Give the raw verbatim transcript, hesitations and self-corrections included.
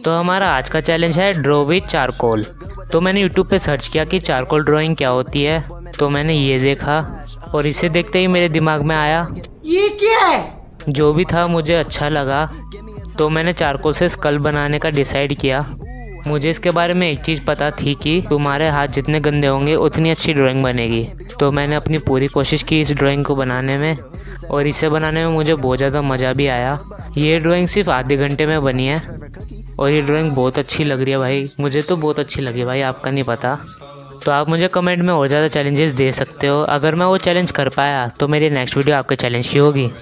तो हमारा आज का चैलेंज है ड्रॉ विथ चारकोल। तो मैंने यूट्यूब पे सर्च किया कि चारकोल ड्राइंग क्या होती है, तो मैंने ये देखा और इसे देखते ही मेरे दिमाग में आया ये क्या है। जो भी था मुझे अच्छा लगा, तो मैंने चारकोल से स्कल बनाने का डिसाइड किया। मुझे इसके बारे में एक चीज़ पता थी कि तुम्हारे हाथ जितने गंदे होंगे उतनी अच्छी ड्राइंग बनेगी। तो मैंने अपनी पूरी कोशिश की इस ड्राइंग को बनाने में, और इसे बनाने में मुझे बहुत ज़्यादा मज़ा भी आया। ये ड्राइंग सिर्फ आधे घंटे में बनी है और ये ड्राइंग बहुत अच्छी लग रही है भाई। मुझे तो बहुत अच्छी लगी भाई, आपका नहीं पता। तो आप मुझे कमेंट में और ज़्यादा चैलेंजेस दे सकते हो। अगर मैं वो चैलेंज कर पाया तो मेरी नेक्स्ट वीडियो आपके चैलेंज की होगी।